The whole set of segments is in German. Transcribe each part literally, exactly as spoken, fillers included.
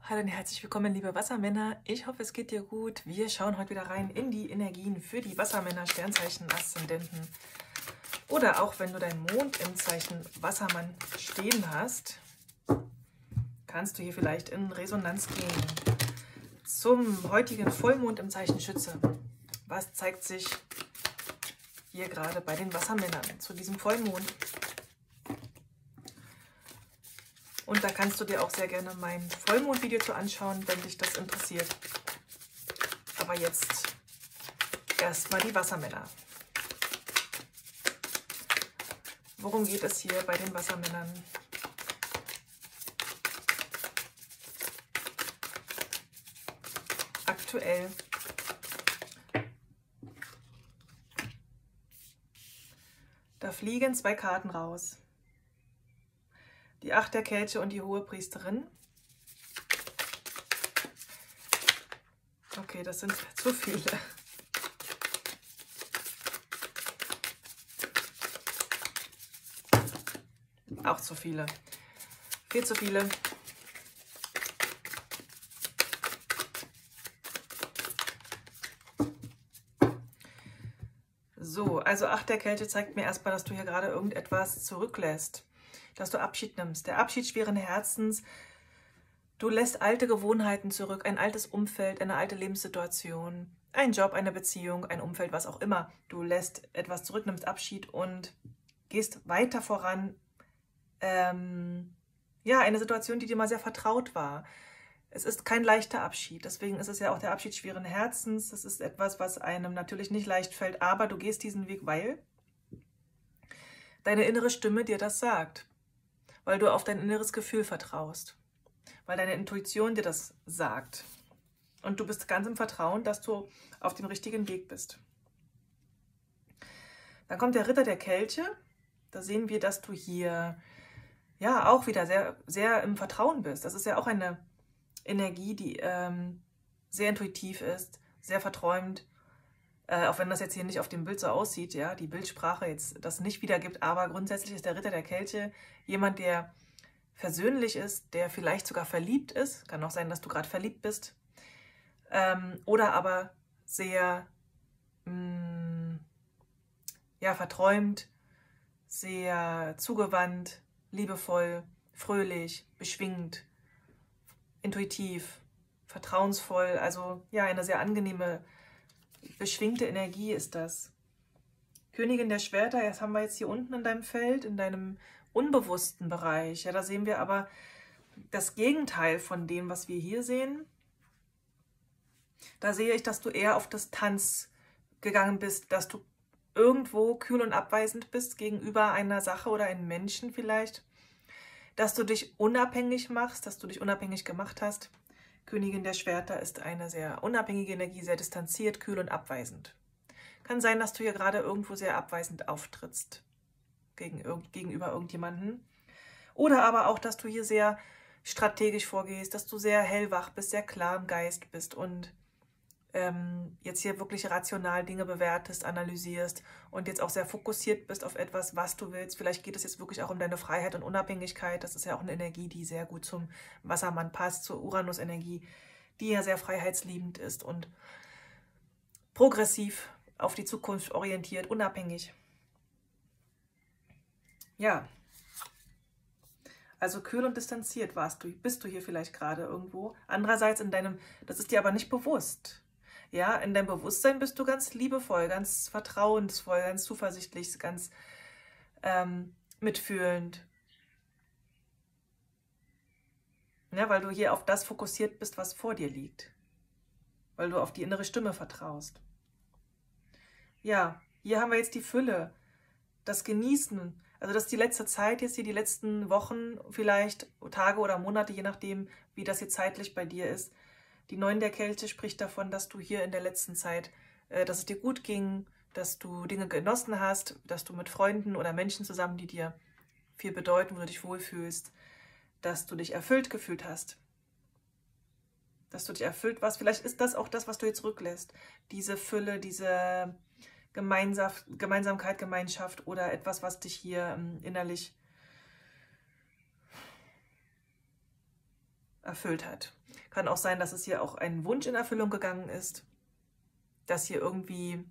Hallo und herzlich willkommen, liebe Wassermänner. Ich hoffe, es geht dir gut. Wir schauen heute wieder rein in die Energien für die Wassermänner, Sternzeichen, Aszendenten. Oder auch wenn du deinen Mond im Zeichen Wassermann stehen hast, kannst du hier vielleicht in Resonanz gehen. Zum heutigen Vollmond im Zeichen Schütze. Was zeigt sich hier gerade bei den Wassermännern zu diesem Vollmond? Und da kannst du dir auch sehr gerne mein Vollmond-Video zu anschauen, wenn dich das interessiert. Aber jetzt erstmal die Wassermänner. Worum geht es hier bei den Wassermännern? Aktuell. Da fliegen zwei Karten raus. Die Acht der Kelche und die Hohepriesterin. Okay, das sind zu viele. Auch zu viele. Viel zu viele. So, also Acht der Kelche zeigt mir erstmal, dass du hier gerade irgendetwas zurücklässt. Dass du Abschied nimmst. Der Abschied schweren Herzens. Du lässt alte Gewohnheiten zurück, ein altes Umfeld, eine alte Lebenssituation, ein Job, eine Beziehung, ein Umfeld, was auch immer. Du lässt etwas zurück, nimmst Abschied und gehst weiter voran. Ähm, ja, eine Situation, die dir mal sehr vertraut war. Es ist kein leichter Abschied. Deswegen ist es ja auch der Abschied schweren Herzens. Das ist etwas, was einem natürlich nicht leicht fällt, aber du gehst diesen Weg, weil deine innere Stimme dir das sagt. Weil du auf dein inneres Gefühl vertraust, weil deine Intuition dir das sagt. Und du bist ganz im Vertrauen, dass du auf dem richtigen Weg bist. Dann kommt der Ritter der Kelche. Da sehen wir, dass du hier ja auch wieder sehr, sehr im Vertrauen bist. Das ist ja auch eine Energie, die ähm, sehr intuitiv ist, sehr verträumt. Äh, auch wenn das jetzt hier nicht auf dem Bild so aussieht, ja, die Bildsprache jetzt das nicht wiedergibt, aber grundsätzlich ist der Ritter der Kelche jemand, der versöhnlich ist, der vielleicht sogar verliebt ist. Kann auch sein, dass du gerade verliebt bist. Ähm, oder aber sehr mh, ja, verträumt, sehr zugewandt, liebevoll, fröhlich, beschwingt, intuitiv, vertrauensvoll. Also ja, eine sehr angenehme, beschwingte Energie ist das. Königin der Schwerter, das haben wir jetzt hier unten in deinem Feld, in deinem unbewussten Bereich. Ja, da sehen wir aber das Gegenteil von dem, was wir hier sehen. Da sehe ich, dass du eher auf Distanz gegangen bist, dass du irgendwo kühl und abweisend bist gegenüber einer Sache oder einem Menschen vielleicht, dass du dich unabhängig machst, dass du dich unabhängig gemacht hast. Königin der Schwerter ist eine sehr unabhängige Energie, sehr distanziert, kühl und abweisend. Kann sein, dass du hier gerade irgendwo sehr abweisend auftrittst gegen, gegenüber irgendjemanden. Oder aber auch, dass du hier sehr strategisch vorgehst, dass du sehr hellwach bist, sehr klar im Geist bist und ähm, jetzt hier wirklich rational Dinge bewertest, analysierst und jetzt auch sehr fokussiert bist auf etwas, was du willst. Vielleicht geht es jetzt wirklich auch um deine Freiheit und Unabhängigkeit. Das ist ja auch eine Energie, die sehr gut zum Wassermann passt, zur Uranus-Energie, die ja sehr freiheitsliebend ist und progressiv, auf die Zukunft orientiert, unabhängig. Ja, also kühl und distanziert warst du, bist du hier vielleicht gerade irgendwo. Andererseits in deinem, das ist dir aber nicht bewusst. Ja, in deinem Bewusstsein bist du ganz liebevoll, ganz vertrauensvoll, ganz zuversichtlich, ganz ähm, mitfühlend. Ja, weil du hier auf das fokussiert bist, was vor dir liegt. Weil du auf die innere Stimme vertraust. Ja, hier haben wir jetzt die Fülle, das Genießen. Also das ist die letzte Zeit jetzt hier, die letzten Wochen, vielleicht Tage oder Monate, je nachdem, wie das hier zeitlich bei dir ist. Die Neun der Kelche spricht davon, dass du hier in der letzten Zeit, äh, dass es dir gut ging, dass du Dinge genossen hast, dass du mit Freunden oder Menschen zusammen, die dir viel bedeuten, wo du dich wohlfühlst, dass du dich erfüllt gefühlt hast. Dass du dich erfüllt warst. Vielleicht ist das auch das, was du jetzt zurücklässt. Diese Fülle, diese Gemeinsamkeit, Gemeinschaft oder etwas, was dich hier ähm, innerlich erfüllt hat. Kann auch sein, dass es hier auch ein Wunsch in Erfüllung gegangen ist, dass hier irgendwie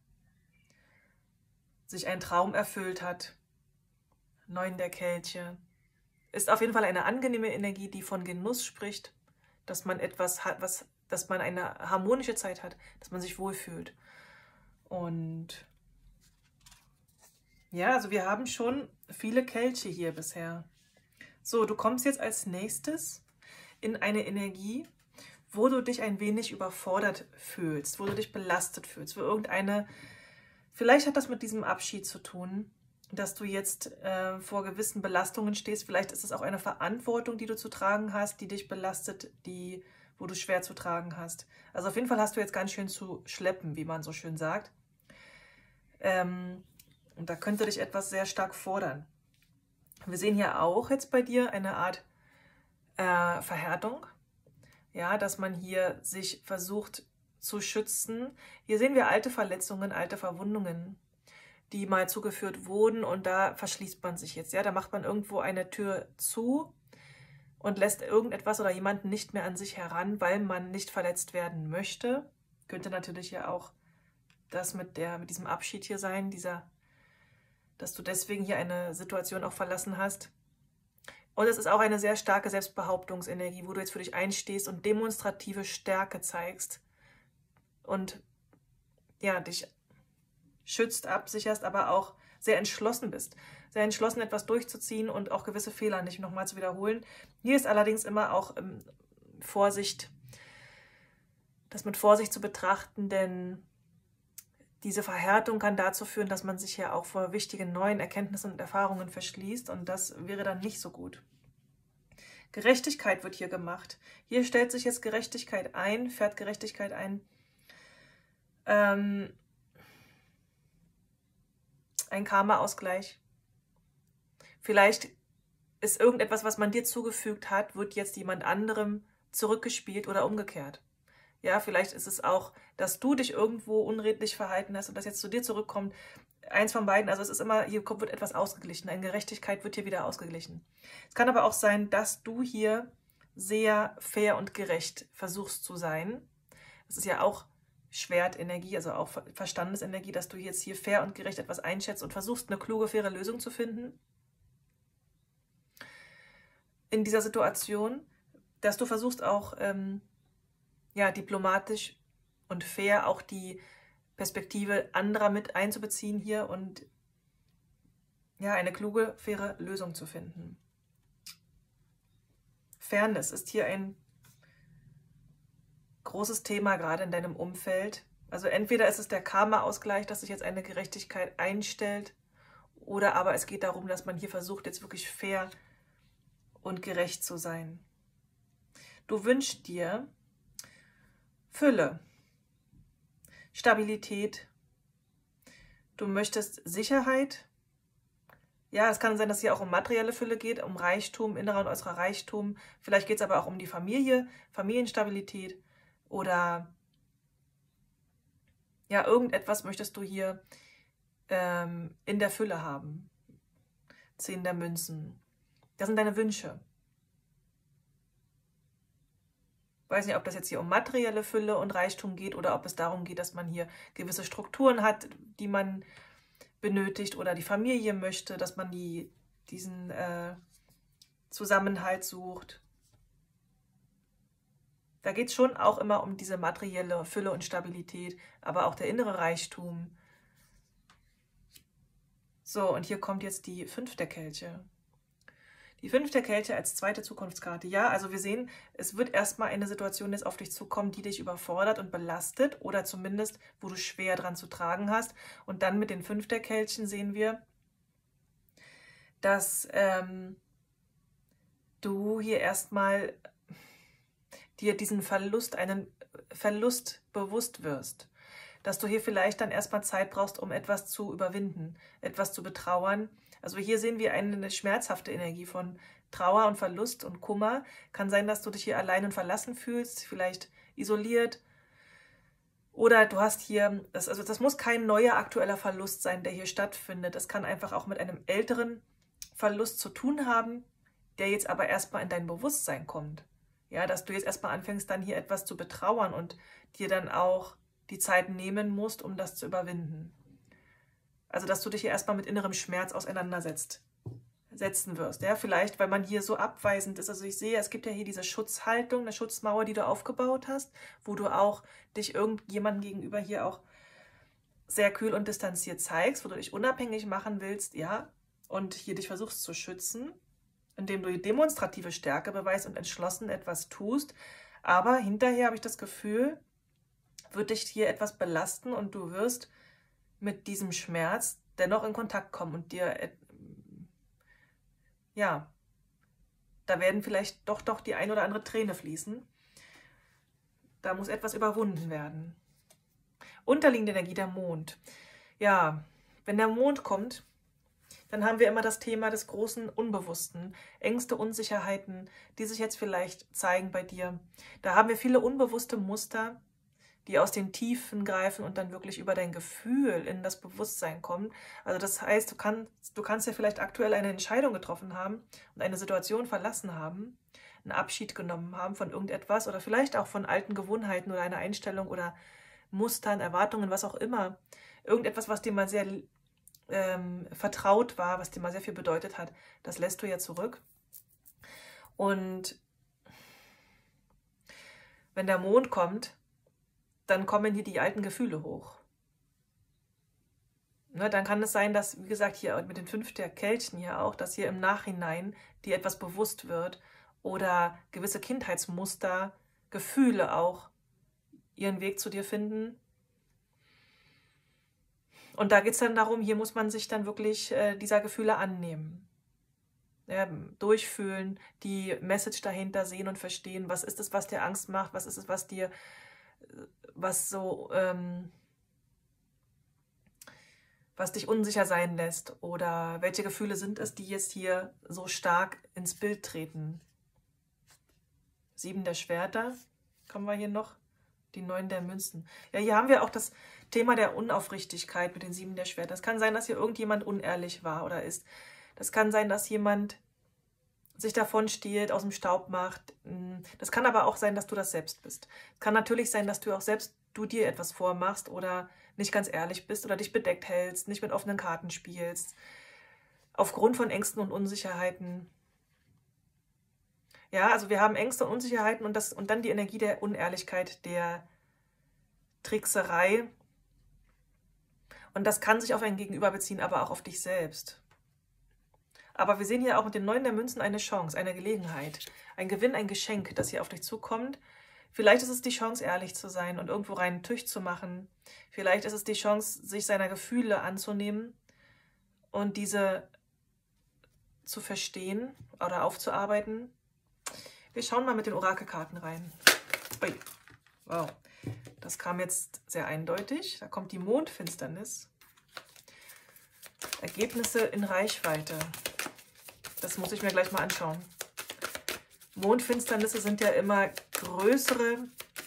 sich ein Traum erfüllt hat. Neun der Kelche. Ist auf jeden Fall eine angenehme Energie, die von Genuss spricht, dass man etwas hat, was, dass man eine harmonische Zeit hat, dass man sich wohlfühlt. Und ja, also wir haben schon viele Kelche hier bisher. So, du kommst jetzt als nächstes in eine Energie, wo du dich ein wenig überfordert fühlst, wo du dich belastet fühlst, wo irgendeine, vielleicht hat das mit diesem Abschied zu tun, dass du jetzt äh, vor gewissen Belastungen stehst. Vielleicht ist es auch eine Verantwortung, die du zu tragen hast, die dich belastet, die, wo du schwer zu tragen hast. Also auf jeden Fall hast du jetzt ganz schön zu schleppen, wie man so schön sagt. Ähm, und da könnte dich etwas sehr stark fordern. Wir sehen hier auch jetzt bei dir eine Art äh, Verhärtung. Ja, dass man hier sich versucht zu schützen. Hier sehen wir alte Verletzungen, alte Verwundungen, die mal zugeführt wurden, und da verschließt man sich jetzt. Ja, da macht man irgendwo eine Tür zu und lässt irgendetwas oder jemanden nicht mehr an sich heran, weil man nicht verletzt werden möchte. Könnte natürlich ja auch das mit, der, mit diesem Abschied hier sein, dieser, dass du deswegen hier eine Situation auch verlassen hast. Und es ist auch eine sehr starke Selbstbehauptungsenergie, wo du jetzt für dich einstehst und demonstrative Stärke zeigst und ja, dich schützt, absicherst, aber auch sehr entschlossen bist. Sehr entschlossen, etwas durchzuziehen und auch gewisse Fehler nicht nochmal zu wiederholen. Hier ist allerdings immer auch ähm, Vorsicht, das mit Vorsicht zu betrachten, denn diese Verhärtung kann dazu führen, dass man sich ja auch vor wichtigen neuen Erkenntnissen und Erfahrungen verschließt, und das wäre dann nicht so gut. Gerechtigkeit wird hier gemacht. Hier stellt sich jetzt Gerechtigkeit ein, fährt Gerechtigkeit ein. Ähm, ein Karma-Ausgleich. Vielleicht ist irgendetwas, was man dir zugefügt hat, wird jetzt jemand anderem zurückgespielt oder umgekehrt. Ja, vielleicht ist es auch, dass du dich irgendwo unredlich verhalten hast und das jetzt zu dir zurückkommt. Eins von beiden, also es ist immer, hier wird etwas ausgeglichen. Eine Gerechtigkeit wird hier wieder ausgeglichen. Es kann aber auch sein, dass du hier sehr fair und gerecht versuchst zu sein. Das ist ja auch Schwertenergie, also auch Verstandesenergie, dass du jetzt hier fair und gerecht etwas einschätzt und versuchst, eine kluge, faire Lösung zu finden. In dieser Situation, dass du versuchst auch ähm, ja, diplomatisch und fair auch die Perspektive anderer mit einzubeziehen hier und ja, eine kluge, faire Lösung zu finden. Fairness ist hier ein großes Thema gerade in deinem Umfeld. Also entweder ist es der Karma-Ausgleich, dass sich jetzt eine Gerechtigkeit einstellt, oder aber es geht darum, dass man hier versucht, jetzt wirklich fair und gerecht zu sein. Du wünschst dir Fülle, Stabilität, du möchtest Sicherheit. Ja, es kann sein, dass es hier auch um materielle Fülle geht, um Reichtum, innerer und äußerer Reichtum. Vielleicht geht es aber auch um die Familie, Familienstabilität oder ja, irgendetwas möchtest du hier ähm, in der Fülle haben. Zehn der Münzen. Das sind deine Wünsche. Ich weiß nicht, ob das jetzt hier um materielle Fülle und Reichtum geht oder ob es darum geht, dass man hier gewisse Strukturen hat, die man benötigt, oder die Familie möchte, dass man die, diesen äh, Zusammenhalt sucht. Da geht es schon auch immer um diese materielle Fülle und Stabilität, aber auch der innere Reichtum. So, und hier kommt jetzt die fünf der Kelche. Die fünf der Kelche als zweite Zukunftskarte. Ja, also wir sehen, es wird erstmal eine Situation jetzt auf dich zukommen, die dich überfordert und belastet, oder zumindest, wo du schwer dran zu tragen hast. Und dann mit den fünf der Kelchen sehen wir, dass ähm, du hier erstmal dir diesen Verlust, einen Verlust bewusst wirst. Dass du hier vielleicht dann erstmal Zeit brauchst, um etwas zu überwinden, etwas zu betrauern. Also hier sehen wir eine schmerzhafte Energie von Trauer und Verlust und Kummer. Kann sein, dass du dich hier allein und verlassen fühlst, vielleicht isoliert. Oder du hast hier, das, also das muss kein neuer aktueller Verlust sein, der hier stattfindet. Das kann einfach auch mit einem älteren Verlust zu tun haben, der jetzt aber erstmal in dein Bewusstsein kommt. Ja, dass du jetzt erstmal anfängst, dann hier etwas zu betrauern und dir dann auch die Zeit nehmen musst, um das zu überwinden. Also, dass du dich hier erstmal mit innerem Schmerz auseinandersetzt, setzen wirst. Ja, vielleicht, weil man hier so abweisend ist. Also ich sehe, es gibt ja hier diese Schutzhaltung, eine Schutzmauer, die du aufgebaut hast, wo du auch dich irgendjemandem gegenüber hier auch sehr kühl und distanziert zeigst, wo du dich unabhängig machen willst, ja, und hier dich versuchst zu schützen, indem du die demonstrative Stärke beweist und entschlossen etwas tust. Aber hinterher habe ich das Gefühl, wird dich hier etwas belasten und du wirst mit diesem Schmerz dennoch in Kontakt kommen und dir, ja, da werden vielleicht doch, doch die ein oder andere Träne fließen. Da muss etwas überwunden werden. Unterliegende Energie, der Mond. Ja, wenn der Mond kommt, dann haben wir immer das Thema des großen Unbewussten, Ängste, Unsicherheiten, die sich jetzt vielleicht zeigen bei dir. Da haben wir viele unbewusste Muster, die aus den Tiefen greifen und dann wirklich über dein Gefühl in das Bewusstsein kommen. Also das heißt, du kannst, du kannst ja vielleicht aktuell eine Entscheidung getroffen haben und eine Situation verlassen haben, einen Abschied genommen haben von irgendetwas oder vielleicht auch von alten Gewohnheiten oder einer Einstellung oder Mustern, Erwartungen, was auch immer. Irgendetwas, was dir mal sehr ähm, vertraut war, was dir mal sehr viel bedeutet hat, das lässt du ja zurück. Und wenn der Mond kommt, dann kommen hier die alten Gefühle hoch. Ne, dann kann es sein, dass, wie gesagt, hier mit den fünf der Kelchen hier auch, dass hier im Nachhinein dir etwas bewusst wird oder gewisse Kindheitsmuster, Gefühle auch ihren Weg zu dir finden. Und da geht es dann darum, hier muss man sich dann wirklich äh, dieser Gefühle annehmen. Ja, durchfühlen, die Message dahinter sehen und verstehen, was ist es, was dir Angst macht, was ist es, was dir was so, ähm, was dich unsicher sein lässt oder welche Gefühle sind es, die jetzt hier so stark ins Bild treten. Sieben der Schwerter, kommen wir hier noch, die Neun der Münzen. Ja, hier haben wir auch das Thema der Unaufrichtigkeit mit den Sieben der Schwerter. Es kann sein, dass hier irgendjemand unehrlich war oder ist. Das kann sein, dass jemand sich davon stiehlt, aus dem Staub macht. Das kann aber auch sein, dass du das selbst bist. Es kann natürlich sein, dass du auch selbst du dir etwas vormachst oder nicht ganz ehrlich bist oder dich bedeckt hältst, nicht mit offenen Karten spielst, aufgrund von Ängsten und Unsicherheiten. Ja, also wir haben Ängste und Unsicherheiten und, das, und dann die Energie der Unehrlichkeit, der Trickserei. Und das kann sich auf ein Gegenüber beziehen, aber auch auf dich selbst. Aber wir sehen hier auch mit den Neun der Münzen eine Chance, eine Gelegenheit, ein Gewinn, ein Geschenk, das hier auf dich zukommt. Vielleicht ist es die Chance, ehrlich zu sein und irgendwo reinen Tisch zu machen. Vielleicht ist es die Chance, sich seiner Gefühle anzunehmen und diese zu verstehen oder aufzuarbeiten. Wir schauen mal mit den Orakelkarten rein. Ui. Wow, das kam jetzt sehr eindeutig. Da kommt die Mondfinsternis. Ergebnisse in Reichweite. Das muss ich mir gleich mal anschauen. Mondfinsternisse sind ja immer größere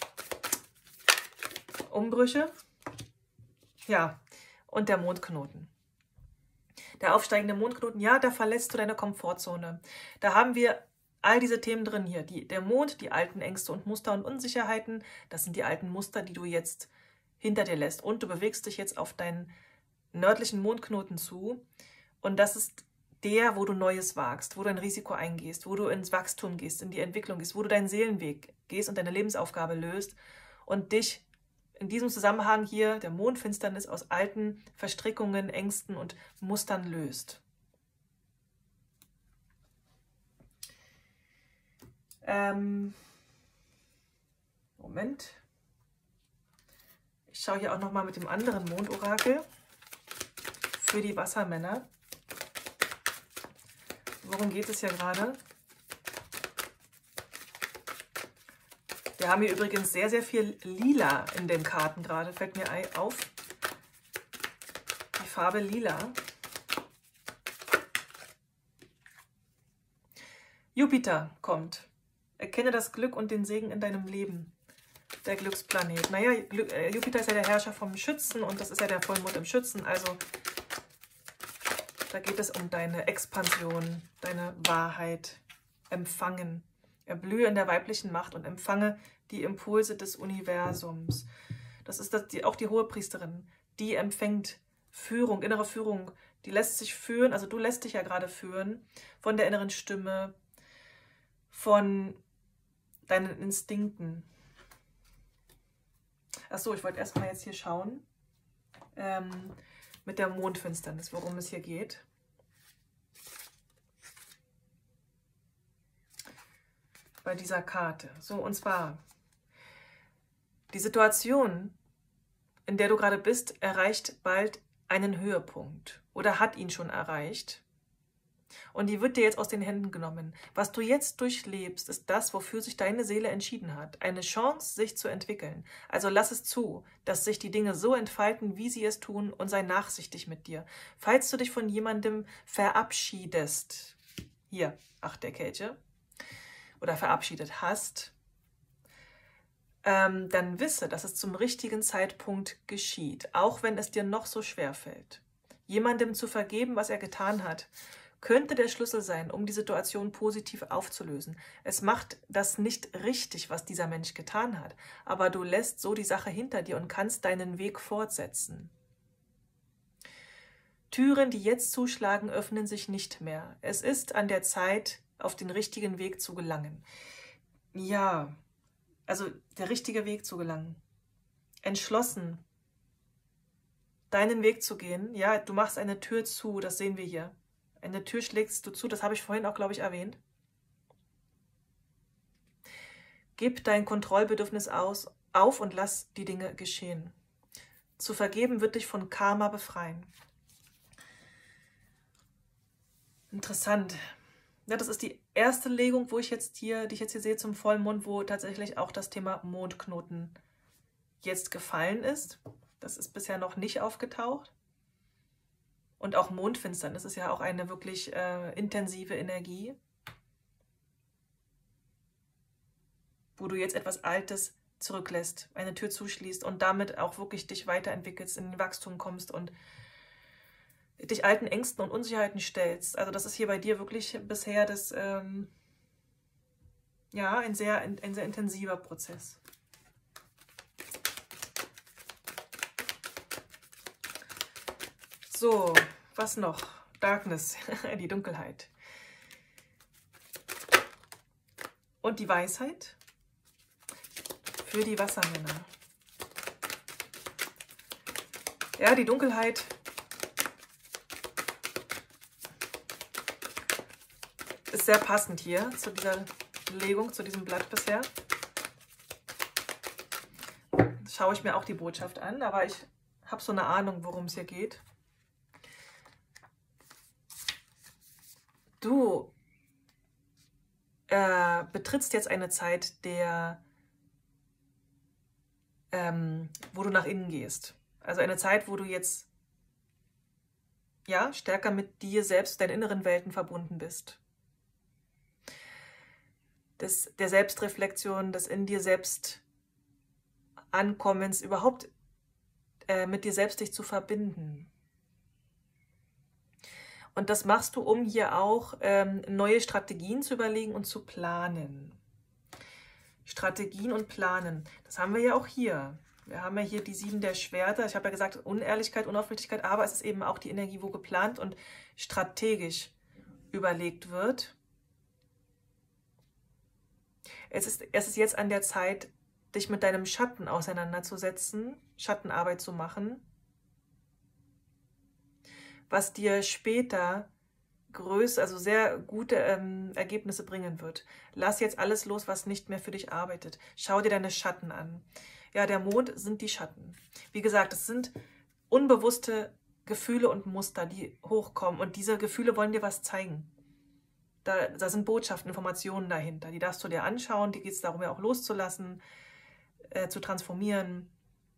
Umbrüche. Ja, und der Mondknoten. Der aufsteigende Mondknoten, ja, da verlässt du deine Komfortzone. Da haben wir all diese Themen drin hier. Die, der Mond, die alten Ängste und Muster und Unsicherheiten, das sind die alten Muster, die du jetzt hinter dir lässt. Und du bewegst dich jetzt auf deinen nördlichen Mondknoten zu. Und das ist der, wo du Neues wagst, wo du ein Risiko eingehst, wo du ins Wachstum gehst, in die Entwicklung gehst, wo du deinen Seelenweg gehst und deine Lebensaufgabe löst und dich in diesem Zusammenhang hier, der Mondfinsternis, aus alten Verstrickungen, Ängsten und Mustern löst. Ähm, Moment. Ich schaue hier auch nochmal mit dem anderen Mondorakel für die Wassermänner. Worum geht es hier gerade? Wir haben hier übrigens sehr, sehr viel Lila in den Karten gerade. Fällt mir auf. Die Farbe Lila. Jupiter kommt. Erkenne das Glück und den Segen in deinem Leben. Der Glücksplanet. Naja, Jupiter ist ja der Herrscher vom Schützen und das ist ja der Vollmond im Schützen. Also da geht es um deine Expansion, deine Wahrheit, Empfangen, Erblühe in der weiblichen Macht und empfange die Impulse des Universums. Das ist das, die, auch die Hohepriesterin, die empfängt Führung, innere Führung, die lässt sich führen, also du lässt dich ja gerade führen von der inneren Stimme, von deinen Instinkten. Achso, ich wollte erstmal jetzt hier schauen, ähm, mit der Mondfinsternis, worum es hier geht. Bei dieser Karte. So, und zwar, die Situation, in der du gerade bist, erreicht bald einen Höhepunkt oder hat ihn schon erreicht. Und die wird dir jetzt aus den Händen genommen. Was du jetzt durchlebst, ist das, wofür sich deine Seele entschieden hat. Eine Chance, sich zu entwickeln. Also lass es zu, dass sich die Dinge so entfalten, wie sie es tun, und sei nachsichtig mit dir. Falls du dich von jemandem verabschiedest, hier, Acht der Kelche, oder verabschiedet hast, ähm, dann wisse, dass es zum richtigen Zeitpunkt geschieht, auch wenn es dir noch so schwer fällt. Jemandem zu vergeben, was er getan hat, könnte der Schlüssel sein, um die Situation positiv aufzulösen. Es macht das nicht richtig, was dieser Mensch getan hat, aber du lässt so die Sache hinter dir und kannst deinen Weg fortsetzen. Türen, die jetzt zuschlagen, öffnen sich nicht mehr. Es ist an der Zeit, auf den richtigen Weg zu gelangen. Ja, also der richtige Weg zu gelangen. Entschlossen, deinen Weg zu gehen. Ja, du machst eine Tür zu, das sehen wir hier. Eine Tür schlägst du zu, das habe ich vorhin auch, glaube ich, erwähnt. Gib dein Kontrollbedürfnis aus, auf und lass die Dinge geschehen. Zu vergeben wird dich von Karma befreien. Interessant. Ja, das ist die erste Legung, wo ich jetzt hier, die ich jetzt hier sehe zum Vollmond, wo tatsächlich auch das Thema Mondknoten jetzt gefallen ist. Das ist bisher noch nicht aufgetaucht. Und auch Mondfinsternis ist ja auch eine wirklich äh, intensive Energie, wo du jetzt etwas Altes zurücklässt, eine Tür zuschließt und damit auch wirklich dich weiterentwickelst, in den Wachstum kommst und dich alten Ängsten und Unsicherheiten stellst. Also das ist hier bei dir wirklich bisher das, ähm, ja, ein sehr, ein sehr intensiver Prozess. So, was noch? Darkness, die Dunkelheit. Und die Weisheit für die Wassermänner. Ja, die Dunkelheit ist sehr passend hier zu dieser Legung, zu diesem Blatt bisher. Schaue ich mir auch die Botschaft an, aber ich habe so eine Ahnung, worum es hier geht. Du äh, betrittst jetzt eine Zeit, der, ähm, wo du nach innen gehst. Also eine Zeit, wo du jetzt ja, stärker mit dir selbst, deinen inneren Welten verbunden bist. Des, der Selbstreflexion, des in dir selbst Ankommens, überhaupt äh, mit dir selbst dich zu verbinden. Und das machst du, um hier auch ähm, neue Strategien zu überlegen und zu planen. Strategien und Planen, das haben wir ja auch hier. Wir haben ja hier die sieben der Schwerter. Ich habe ja gesagt, Unehrlichkeit, Unaufrichtigkeit, aber es ist eben auch die Energie, wo geplant und strategisch überlegt wird. Es ist, es ist jetzt an der Zeit, dich mit deinem Schatten auseinanderzusetzen, Schattenarbeit zu machen, was dir später größere, also sehr gute ähm, Ergebnisse bringen wird. Lass jetzt alles los, was nicht mehr für dich arbeitet. Schau dir deine Schatten an. Ja, der Mond sind die Schatten. Wie gesagt, es sind unbewusste Gefühle und Muster, die hochkommen. Und diese Gefühle wollen dir was zeigen. Da, da sind Botschaften, Informationen dahinter. Die darfst du dir anschauen. Die geht es darum, ja auch loszulassen, äh, zu transformieren.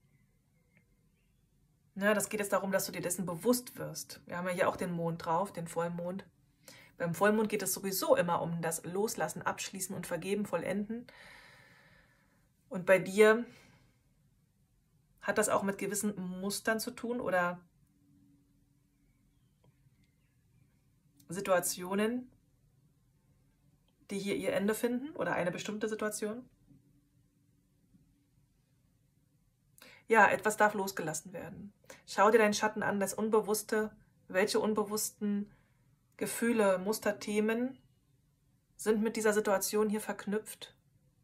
Ja, das geht jetzt darum, dass du dir dessen bewusst wirst. Wir haben ja hier auch den Mond drauf, den Vollmond. Beim Vollmond geht es sowieso immer um das Loslassen, Abschließen und Vergeben, Vollenden. Und bei dir hat das auch mit gewissen Mustern zu tun oder Situationen, die hier ihr Ende finden oder eine bestimmte Situation. Ja, etwas darf losgelassen werden. Schau dir deinen Schatten an, das Unbewusste. Welche unbewussten Gefühle, Muster, Themen sind mit dieser Situation hier verknüpft?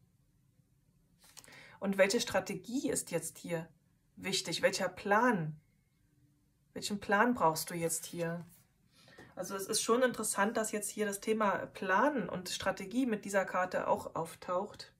Und welche Strategie ist jetzt hier wichtig? Welcher Plan? Welchen Plan brauchst du jetzt hier? Also es ist schon interessant, dass jetzt hier das Thema Plan und Strategie mit dieser Karte auch auftaucht.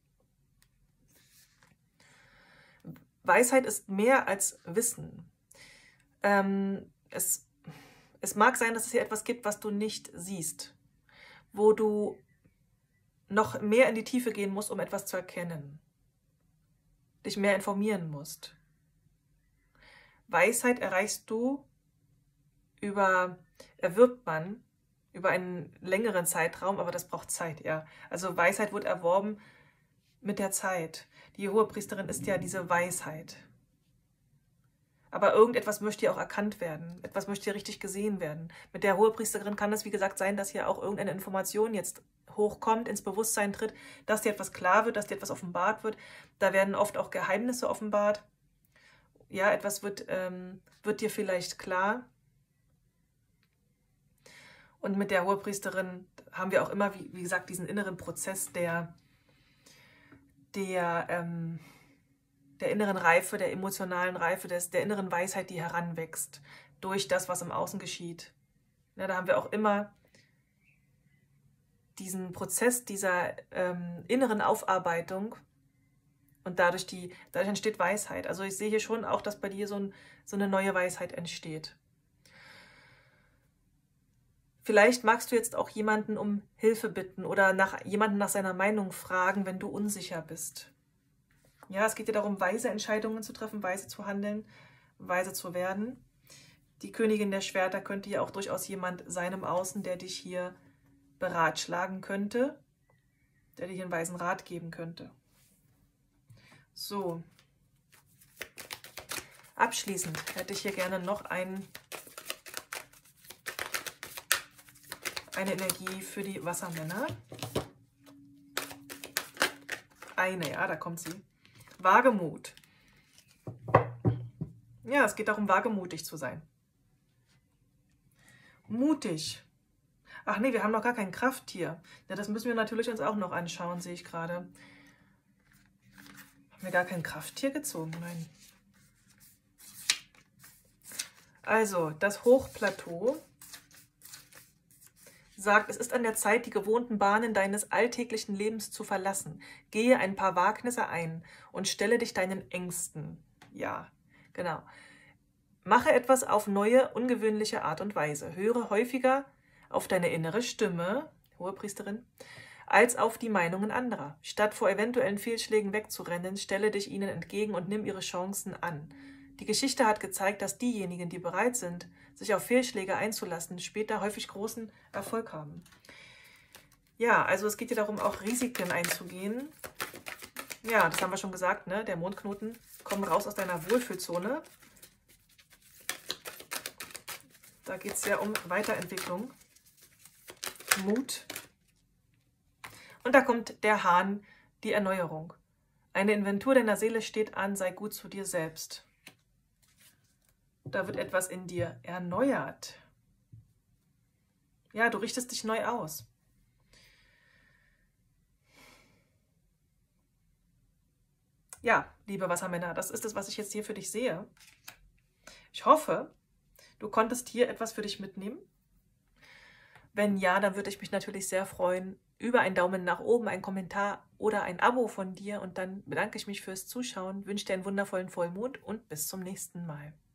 Weisheit ist mehr als Wissen. Ähm, es, es mag sein, dass es hier etwas gibt, was du nicht siehst, wo du noch mehr in die Tiefe gehen musst, um etwas zu erkennen, dich mehr informieren musst. Weisheit erreichst du über, erwirbt man über einen längeren Zeitraum, aber das braucht Zeit, ja. Also Weisheit wird erworben mit der Zeit. Die Hohepriesterin ist ja diese Weisheit. Aber irgendetwas möchte hier auch erkannt werden. Etwas möchte hier richtig gesehen werden. Mit der Hohepriesterin kann es, wie gesagt, sein, dass hier auch irgendeine Information jetzt hochkommt, ins Bewusstsein tritt, dass dir etwas klar wird, dass dir etwas offenbart wird. Da werden oft auch Geheimnisse offenbart. Ja, etwas wird, ähm, wird dir vielleicht klar. Und mit der Hohepriesterin haben wir auch immer, wie, wie gesagt, diesen inneren Prozess der, der, ähm, der inneren Reife, der emotionalen Reife, des, der inneren Weisheit, die heranwächst durch das, was im Außen geschieht. Ja, da haben wir auch immer diesen Prozess dieser ähm, inneren Aufarbeitung und dadurch, die, dadurch entsteht Weisheit. Also ich sehe hier schon auch, dass bei dir so, ein, so eine neue Weisheit entsteht. Vielleicht magst du jetzt auch jemanden um Hilfe bitten oder nach, jemanden nach seiner Meinung fragen, wenn du unsicher bist. Ja, es geht dir darum, weise Entscheidungen zu treffen, weise zu handeln, weise zu werden. Die Königin der Schwerter könnte ja auch durchaus jemand sein im Außen, der dich hier beratschlagen könnte, der dir hier einen weisen Rat geben könnte. So. Abschließend hätte ich hier gerne noch ein, eine Energie für die Wassermänner. Eine, ja, da kommt sie. Wagemut. Ja, es geht darum, wagemutig zu sein. Mutig. Ach nee, wir haben noch gar kein Krafttier. Ja, das müssen wir natürlich uns auch noch anschauen, sehe ich gerade. Haben wir gar kein Krafttier gezogen? Nein. Also, das Hochplateau sagt, es ist an der Zeit, die gewohnten Bahnen deines alltäglichen Lebens zu verlassen. Gehe ein paar Wagnisse ein und stelle dich deinen Ängsten. Ja, genau. Mache etwas auf neue, ungewöhnliche Art und Weise. Höre häufiger auf deine innere Stimme, Hohepriesterin, als auf die Meinungen anderer. Statt vor eventuellen Fehlschlägen wegzurennen, stelle dich ihnen entgegen und nimm ihre Chancen an. Die Geschichte hat gezeigt, dass diejenigen, die bereit sind, sich auf Fehlschläge einzulassen, später häufig großen Erfolg haben. Ja, also es geht hier darum, auch Risiken einzugehen. Ja, das haben wir schon gesagt, ne? Der Mondknoten kommt raus aus deiner Wohlfühlzone. Da geht es ja um Weiterentwicklung, Mut. Und da kommt der Hahn, die Erneuerung. Eine Inventur deiner Seele steht an, sei gut zu dir selbst. Da wird etwas in dir erneuert. Ja, du richtest dich neu aus. Ja, liebe Wassermänner, das ist es, was ich jetzt hier für dich sehe. Ich hoffe, du konntest hier etwas für dich mitnehmen. Wenn ja, dann würde ich mich natürlich sehr freuen über einen Daumen nach oben, einen Kommentar oder ein Abo von dir. Und dann bedanke ich mich fürs Zuschauen, wünsche dir einen wundervollen Vollmond und bis zum nächsten Mal.